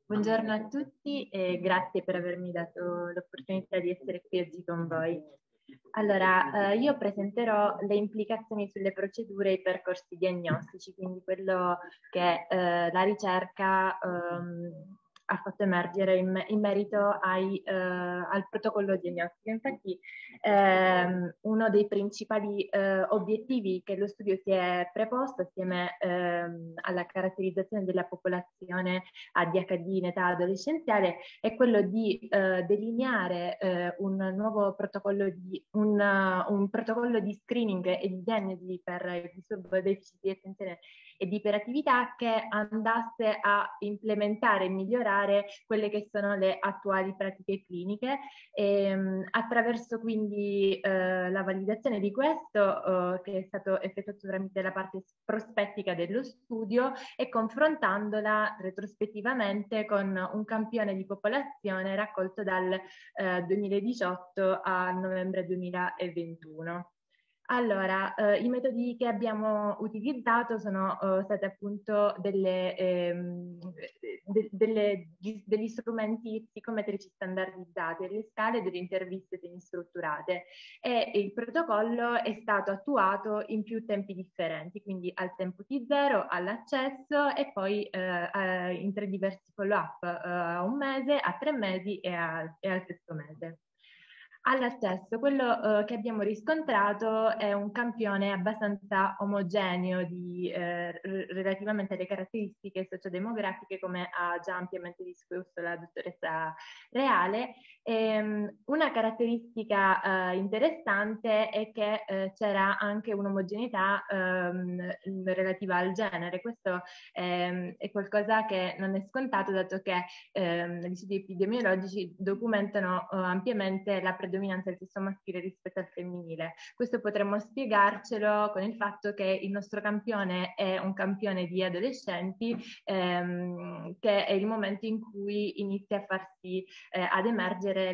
Buongiorno a tutti e grazie per avermi dato l'opportunità di essere qui oggi con voi. Allora, io presenterò le implicazioni sulle procedure e i percorsi diagnostici, quindi quello che la ricerca ha fatto emergere in merito al protocollo diagnostico. Infatti, uno dei principali obiettivi che lo studio si è preposto assieme alla caratterizzazione della popolazione ADHD in età adolescenziale è quello di delineare un nuovo protocollo un protocollo di screening e di diagnosi per il disturbo deficit di attenzione e di iperattività che andasse a implementare e migliorare quelle che sono le attuali pratiche cliniche attraverso quindi la validazione di questo che è stato effettuato tramite la parte prospettica dello studio e confrontandola retrospettivamente con un campione di popolazione raccolto dal 2018 a novembre 2021. Allora, i metodi che abbiamo utilizzato sono stati appunto degli strumenti psicometrici standardizzati, le scale delle interviste semistrutturate e il protocollo è stato attuato in più tempi differenti, quindi al tempo T0, all'accesso e poi in 3 diversi follow-up, a 1 mese, a 3 mesi e al 6° mese. All'accesso, quello che abbiamo riscontrato è un campione abbastanza omogeneo relativamente alle caratteristiche sociodemografiche, come ha già ampiamente discusso la dottoressa Reale. Una caratteristica interessante è che c'era anche un'omogeneità relativa al genere. Questo è qualcosa che non è scontato, dato che gli studi epidemiologici documentano ampiamente la predominanza del sesso maschile rispetto al femminile. Questo potremmo spiegarcelo con il fatto che il nostro campione è un campione di adolescenti, che è il momento in cui inizia a farsi ad emergere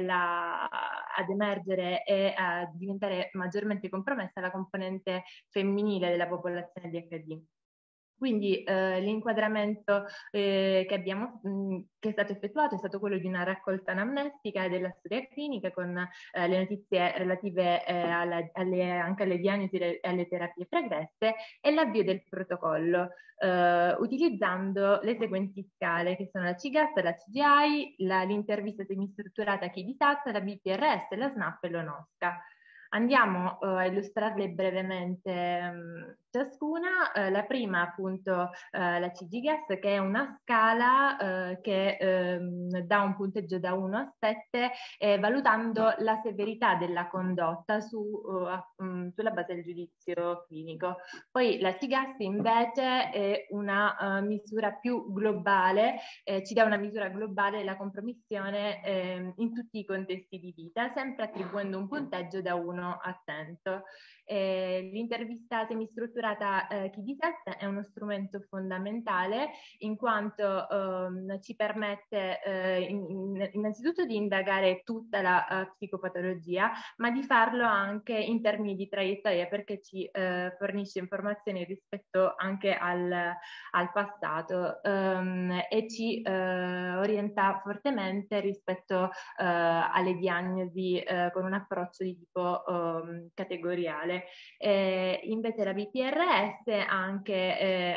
e a diventare maggiormente compromessa la componente femminile della popolazione di HD. Quindi l'inquadramento che è stato effettuato è stato quello di una raccolta anamnestica e della storia clinica con le notizie relative anche alle diagnosi e alle terapie pregresse e l'avvio del protocollo, utilizzando le seguenti scale che sono la CGAS, la CGI, l'intervista semistrutturata KIDI-SAT, la BPRS, la SNAP e l'ONOSCA. Andiamo a illustrarle brevemente ciascuna. La prima appunto la CGGAS, che è una scala che dà un punteggio da 1 a 7 valutando la severità della condotta sulla base del giudizio clinico. Poi la CGAS invece è una misura più globale, ci dà una misura globale della compromissione in tutti i contesti di vita, sempre attribuendo un punteggio da 1 a 100. L'intervista semistrutturata KIDI-SAT è uno strumento fondamentale in quanto ci permette innanzitutto di indagare tutta la psicopatologia, ma di farlo anche in termini di traiettoria, perché ci fornisce informazioni rispetto anche al passato e ci orienta fortemente rispetto alle diagnosi con un approccio di tipo categoriale. Invece la BPRS anche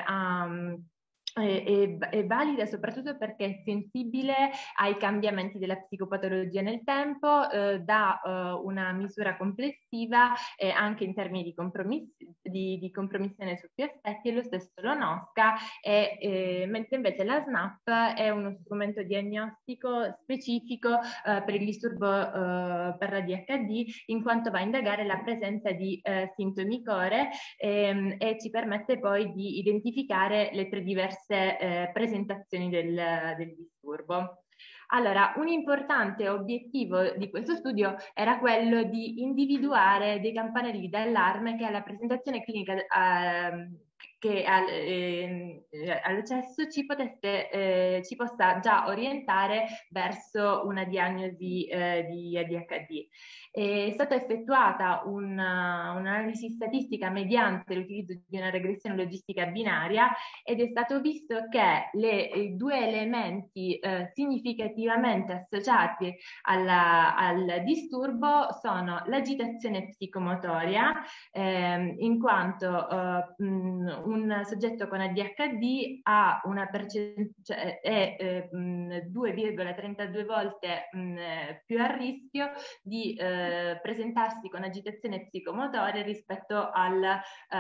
è valida soprattutto perché è sensibile ai cambiamenti della psicopatologia nel tempo, dà una misura complessiva anche in termini di compromissione su più aspetti, e lo stesso l'ONOSCA, mentre invece la SNAP è uno strumento diagnostico specifico per il disturbo per la DHD, in quanto va a indagare la presenza di sintomi core e ci permette poi di identificare le 3 diverse presentazioni del disturbo. Allora, un importante obiettivo di questo studio era quello di individuare dei campanelli d'allarme che alla presentazione clinica che all'accesso ci possa già orientare verso una diagnosi di ADHD. È stata effettuata un'analisi statistica mediante l'utilizzo di una regressione logistica binaria ed è stato visto che i due elementi significativamente associati al disturbo sono l'agitazione psicomotoria, in quanto un soggetto con ADHD ha una percentuale, è 2,32 volte più a rischio di presentarsi con agitazione psicomotoria rispetto al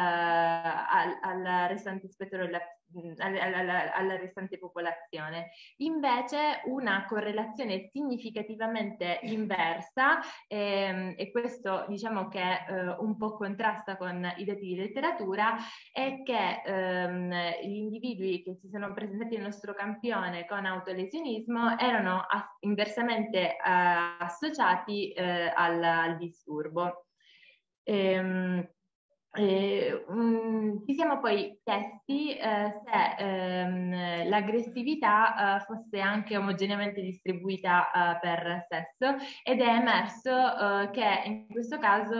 restante spettro alla restante popolazione. Invece una correlazione significativamente inversa, e questo diciamo che un po' contrasta con i dati di letteratura, è che gli individui che si sono presentati nel nostro campione con autolesionismo erano inversamente associati al disturbo. Ci siamo poi chiesti se l'aggressività fosse anche omogeneamente distribuita per sesso, ed è emerso che in questo caso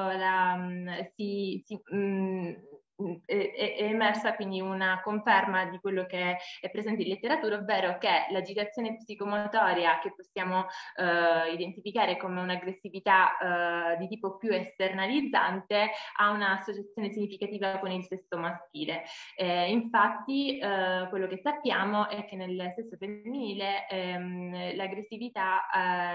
è emersa quindi una conferma di quello che è presente in letteratura, ovvero che l'agitazione psicomotoria, che possiamo identificare come un'aggressività di tipo più esternalizzante, ha un'associazione significativa con il sesso maschile. Infatti quello che sappiamo è che nel sesso femminile l'aggressività,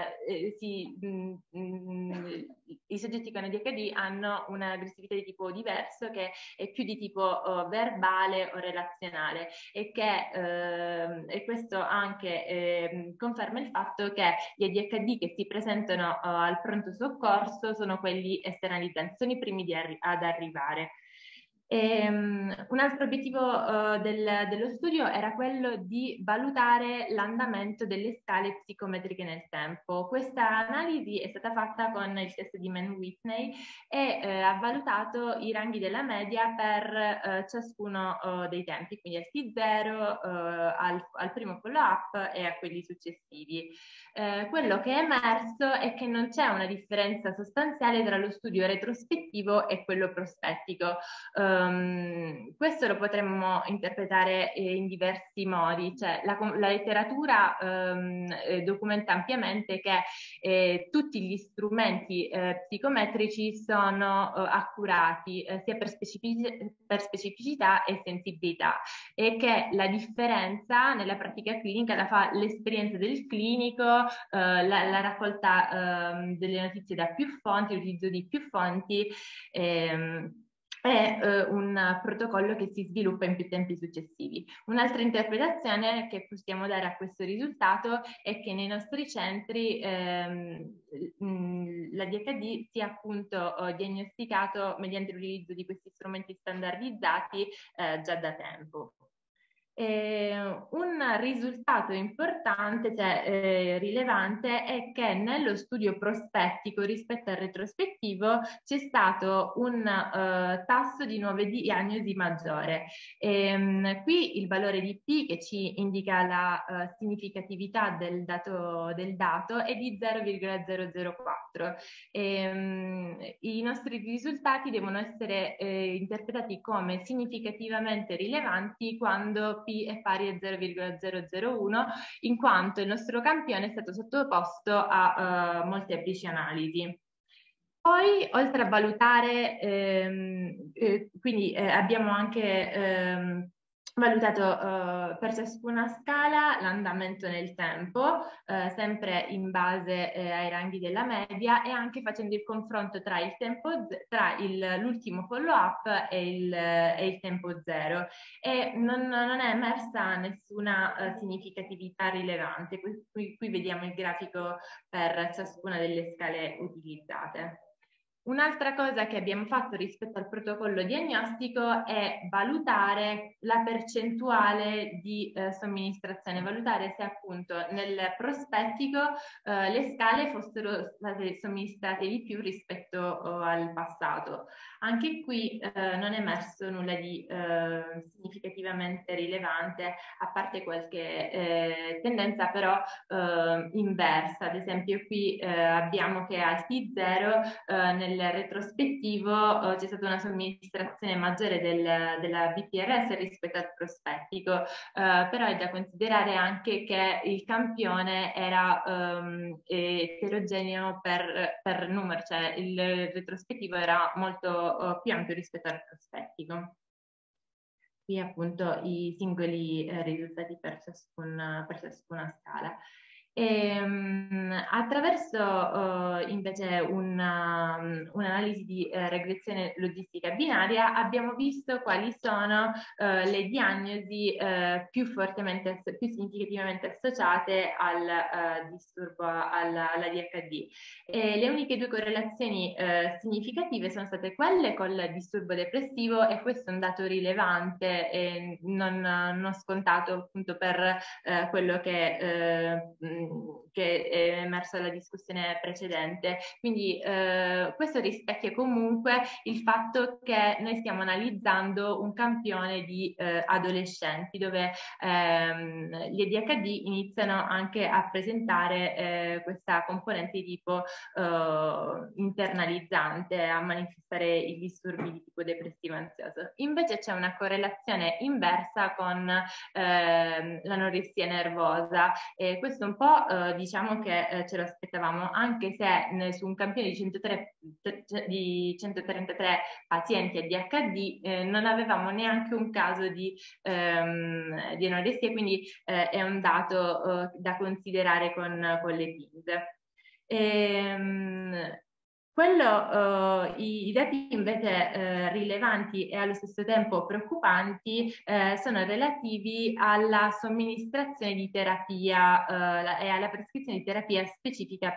i soggetti con ADHD hanno un'aggressività di tipo diverso, che è più di tipo verbale o relazionale, e questo anche conferma il fatto che gli ADHD che si presentano al pronto soccorso sono quelli esternalizzanti, sono i primi ad arrivare. Un altro obiettivo dello studio era quello di valutare l'andamento delle scale psicometriche nel tempo. Questa analisi è stata fatta con il test di Mann-Whitney e ha valutato i ranghi della media per ciascuno dei tempi, quindi al T0, al primo follow-up e a quelli successivi. Quello che è emerso è che non c'è una differenza sostanziale tra lo studio retrospettivo e quello prospettico. Questo lo potremmo interpretare in diversi modi, cioè la letteratura documenta ampiamente che tutti gli strumenti psicometrici sono accurati sia per specificità e sensibilità, e che la differenza nella pratica clinica la fa l'esperienza del clinico, la raccolta delle notizie da più fonti, l'utilizzo di più fonti, è un protocollo che si sviluppa in più tempi successivi. Un'altra interpretazione che possiamo dare a questo risultato è che nei nostri centri l'ADHD sia appunto diagnosticato mediante l'utilizzo di questi strumenti standardizzati già da tempo. Un risultato importante, cioè rilevante, è che nello studio prospettico rispetto al retrospettivo c'è stato un tasso di nuove diagnosi maggiore. Qui il valore di P, che ci indica la significatività del dato, è di 0,004. I nostri risultati devono essere interpretati come significativamente rilevanti quando P è pari a 0,001, in quanto il nostro campione è stato sottoposto a molteplici analisi. Poi, oltre a valutare, quindi abbiamo anche valutato per ciascuna scala l'andamento nel tempo, sempre in base ai ranghi della media, e anche facendo il confronto tra il tempo, tra l'ultimo follow-up e il tempo zero, e non è emersa nessuna significatività rilevante. Qui vediamo il grafico per ciascuna delle scale utilizzate. Un'altra cosa che abbiamo fatto rispetto al protocollo diagnostico è valutare la percentuale di somministrazione, valutare se appunto nel prospettico le scale fossero state somministrate di più rispetto al passato. Anche qui non è emerso nulla di significativamente rilevante, a parte qualche tendenza però inversa. Ad esempio qui abbiamo che al T0 nel retrospettivo c'è stata una somministrazione maggiore della BPRS rispetto al prospettico, però è da considerare anche che il campione era eterogeneo per numero, cioè il retrospettivo era molto più ampio rispetto al prospettico. Qui appunto i singoli risultati per ciascuna scala. Attraverso invece un'analisi di regressione logistica binaria abbiamo visto quali sono le diagnosi più significativamente associate al disturbo, all'ADHD. Le uniche due correlazioni significative sono state quelle col disturbo depressivo, e questo è un dato rilevante e non scontato appunto per quello che è emerso dalla discussione precedente. Quindi questo rispecchia comunque il fatto che noi stiamo analizzando un campione di adolescenti dove gli ADHD iniziano anche a presentare questa componente di tipo internalizzante, a manifestare i disturbi di tipo depressivo ansioso. Invece c'è una correlazione inversa con l'anoressia nervosa, e questo un po' diciamo che ce lo aspettavamo, anche se su un campione di 133 pazienti ADHD non avevamo neanche un caso di anoressia, quindi è un dato da considerare con le PID. I dati invece rilevanti e allo stesso tempo preoccupanti sono relativi alla somministrazione di terapia e alla prescrizione di terapia specifica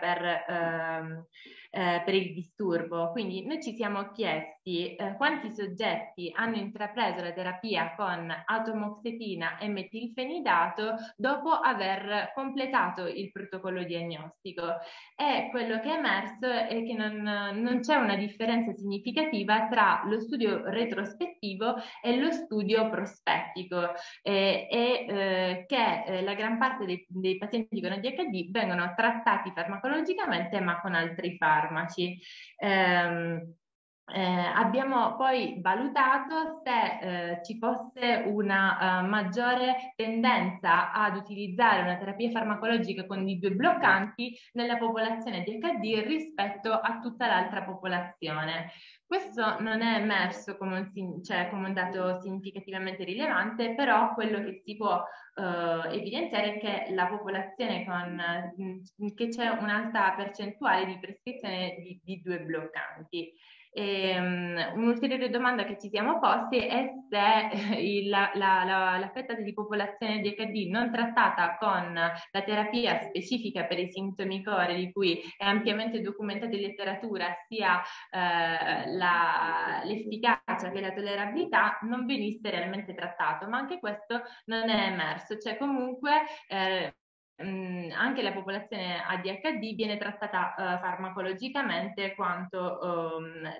per il disturbo. Quindi noi ci siamo chiesti quanti soggetti hanno intrapreso la terapia con atomoxetina e metilfenidato dopo aver completato il protocollo diagnostico, e quello che è emerso è che non c'è una differenza significativa tra lo studio retrospettivo e lo studio prospettico, che la gran parte dei pazienti con ADHD vengono trattati farmacologicamente ma con altri farmaci. Abbiamo poi valutato se ci fosse una maggiore tendenza ad utilizzare una terapia farmacologica con i due bloccanti nella popolazione ADHD rispetto a tutta l'altra popolazione. Questo non è emerso come un dato significativamente rilevante, però quello che si può evidenziare è che la popolazione che c'è un'alta percentuale di prescrizione di due bloccanti. Un'ulteriore domanda che ci siamo posti è se la fetta di popolazione di ADHD non trattata con la terapia specifica per i sintomi core, di cui è ampiamente documentata in letteratura sia l'efficacia che la tollerabilità, non venisse realmente trattato, ma anche questo non è emerso. Cioè comunque anche la popolazione ADHD viene trattata farmacologicamente quanto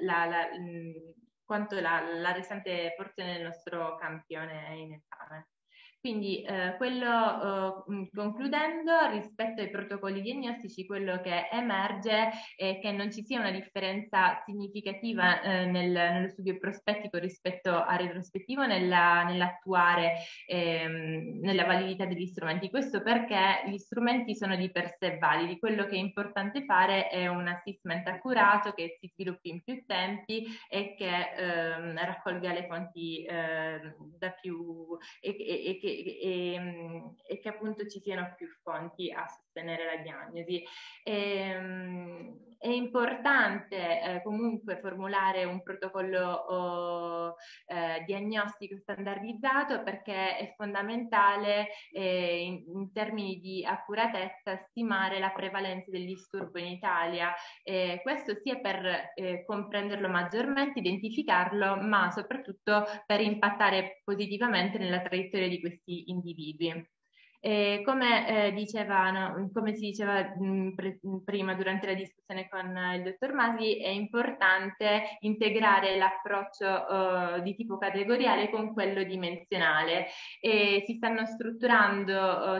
la restante porzione del nostro campione in esame. Quindi concludendo, rispetto ai protocolli diagnostici, quello che emerge è che non ci sia una differenza significativa nello studio prospettico rispetto al retrospettivo nell'attuare nella validità degli strumenti. Questo perché gli strumenti sono di per sé validi. Quello che è importante fare è un assessment accurato che si sviluppi in più tempi e che raccolga le fonti da più e che appunto ci siano più fonti a sostenere la diagnosi. È importante comunque formulare un protocollo diagnostico standardizzato, perché è fondamentale in termini di accuratezza stimare la prevalenza del disturbo in Italia. Questo sia per comprenderlo maggiormente, identificarlo, ma soprattutto per impattare positivamente nella traiettoria di questi individui. Come si diceva prima durante la discussione con il dottor Masi, è importante integrare l'approccio di tipo categoriale con quello dimensionale. Si stanno strutturando,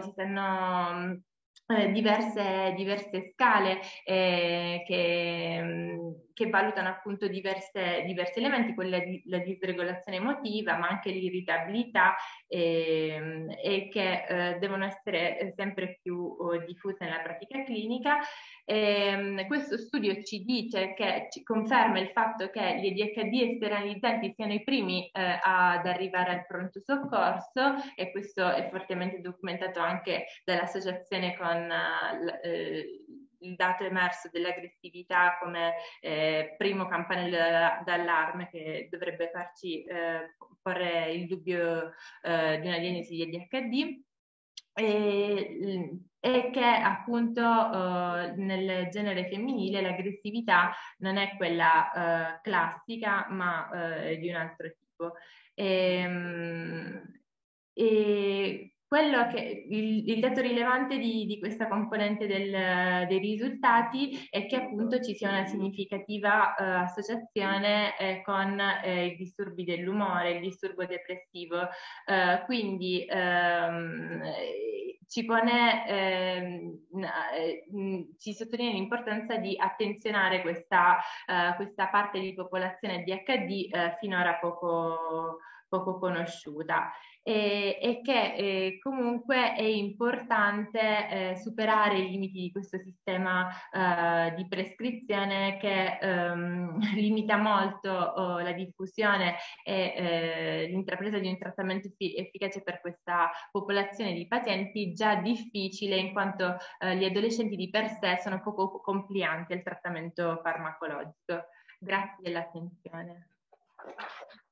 diverse scale che valutano appunto diversi elementi, la disregolazione emotiva, ma anche l'irritabilità, e che devono essere sempre più diffuse nella pratica clinica. Questo studio ci dice ci conferma il fatto che gli ADHD esternalizzanti siano i primi ad arrivare al pronto soccorso, e questo è fortemente documentato anche dall'associazione con il dato emerso dell'aggressività come primo campanello d'allarme, che dovrebbe farci porre il dubbio di una diagnosi di ADHD. E che appunto nel genere femminile l'aggressività non è quella classica, ma di un altro tipo. Il dato rilevante di questa componente dei risultati è che appunto ci sia una significativa associazione con i disturbi dell'umore, il disturbo depressivo, quindi ci sottolinea l'importanza di attenzionare questa parte di popolazione ADHD finora poco conosciuta, e che comunque è importante superare i limiti di questo sistema di prescrizione che limita molto la diffusione e l'intrapresa di un trattamento efficace per questa popolazione di pazienti già difficile, in quanto gli adolescenti di per sé sono poco complianti al trattamento farmacologico. Grazie dell'attenzione.